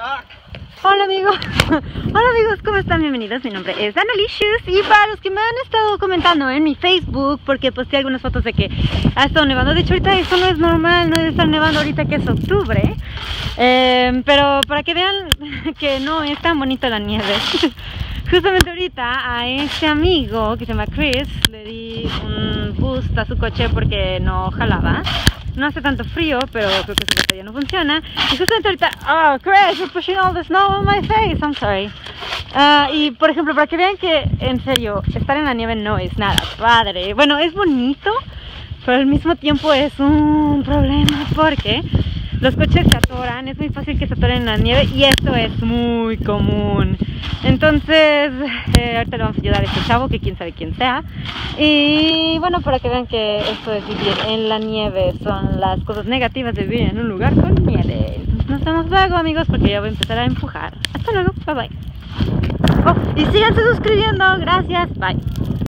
Hola amigos, hola amigos, ¿cómo están? Bienvenidos, mi nombre es Annalicious. Y para los que me han estado comentando en mi Facebook, porque posté algunas fotos de que ha estado nevando. De hecho ahorita eso no es normal, no debe estar nevando ahorita que es octubre, pero para que vean que no es tan bonito la nieve. Justamente ahorita a este amigo que se llama Chris le di un boost a su coche porque no jalaba. No hace tanto frío, pero creo que su batería no funciona. Y justamente ahorita, oh Chris, you're pushing all the snow on my face, I'm sorry. Y por ejemplo, para que vean que en serio, estar en la nieve no es nada padre. Bueno, es bonito, pero al mismo tiempo es un problema porque los coches se atoran, es muy fácil que se atoren en la nieve y esto es muy común. Entonces, ahorita le vamos a ayudar a este chavo, que quién sabe quién sea. Y bueno, para que vean que esto es vivir en la nieve, son las cosas negativas de vivir en un lugar con nieve. Nos vemos luego amigos, porque ya voy a empezar a empujar. Hasta luego, bye bye. Oh, y síganse suscribiendo, gracias, bye.